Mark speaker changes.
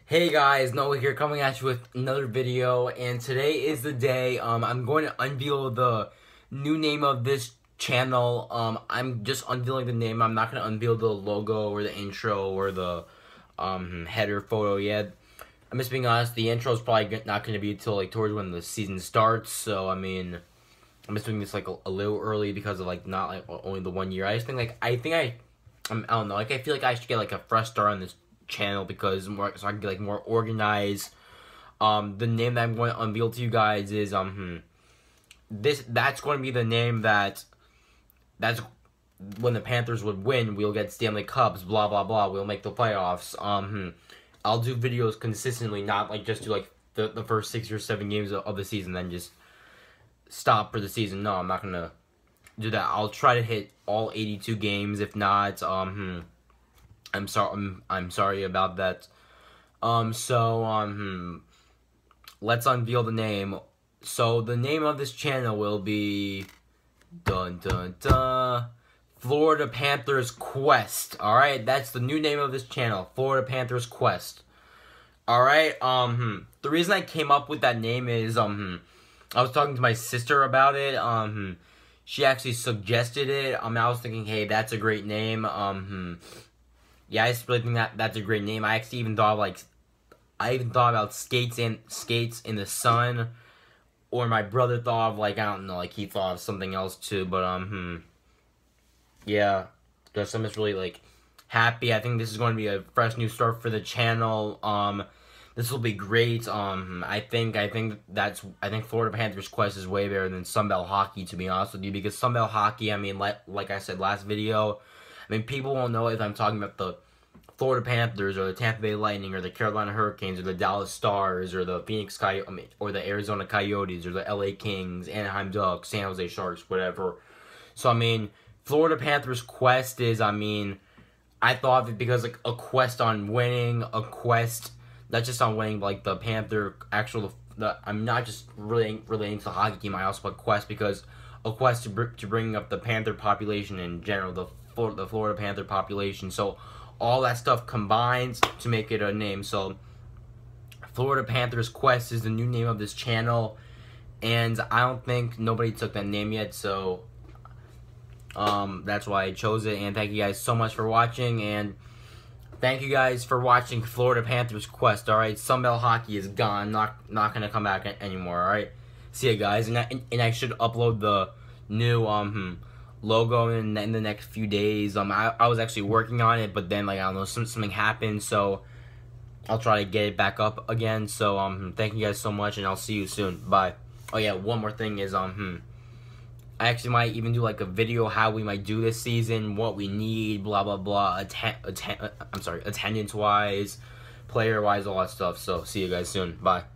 Speaker 1: Hey guys, Noah here coming at you with another video, and today is the day I'm going to unveil the new name of this channel. I'm just unveiling the name. I'm not going to unveil the logo or the intro or the header photo yet. I'm just being honest, the intro is probably not going to be until like towards when the season starts, so I mean, I'm just doing this like a little early because of like not like only the 1 year. I just think like I don't know, like I feel like I should get like a fresh start on this channel because so I can get like more organized. The name that I'm going to unveil to you guys is that's going to be the name that's when the Panthers would win, we'll get Stanley Cups, blah blah blah, we'll make the playoffs. I'll do videos consistently, not like just do like the first 6 or 7 games of the season then just stop for the season. No, I'm not gonna do that. I'll try to hit all 82 games. If not, I'm sorry about that. Let's unveil the name. So the name of this channel will be Florida Panthers Quest. Alright, that's the new name of this channel, Florida Panthers Quest. Alright, the reason I came up with that name is I was talking to my sister about it. She actually suggested it. I was thinking, hey, that's a great name. Yeah, I just really think that's a great name. I actually even thought about skates in the sun, or my brother thought of like, I don't know, like he thought of something else too. But yeah, just I'm just really like happy. I think this is going to be a fresh new start for the channel. This will be great. I think Florida Panthers Quest is way better than Sunbelt Hockey, to be honest with you, because Sunbelt Hockey, I mean, like I said last video, I mean, people won't know if I'm talking about the Florida Panthers or the Tampa Bay Lightning or the Carolina Hurricanes or the Dallas Stars or the or the Arizona Coyotes or the LA Kings, Anaheim Ducks, San Jose Sharks, whatever. So I mean, Florida Panthers Quest is, I mean, I thought of it because like a quest on winning, a quest not just on winning, but like the Panther I'm not just relating to the hockey team. I also put quest because a quest to bring up the Panther population in general, the Florida Panther population. So all that stuff combines to make it a name. So Florida Panthers Quest is the new name of this channel, and I don't think nobody took that name yet, so that's why I chose it. And thank you guys so much for watching, and thank you guys for watching Florida Panthers Quest. Alright, Sunbelt Hockey is gone, not gonna come back anymore. Alright, see you guys, and I should upload the new logo in the next few days. I was actually working on it, but then like I don't know, something happened, so I'll try to get it back up again. So thank you guys so much, and I'll see you soon. Bye. Oh yeah, one more thing is I actually might even do like a video how we might do this season, what we need, blah blah blah, attendance wise, player wise, all that stuff. So see you guys soon. Bye.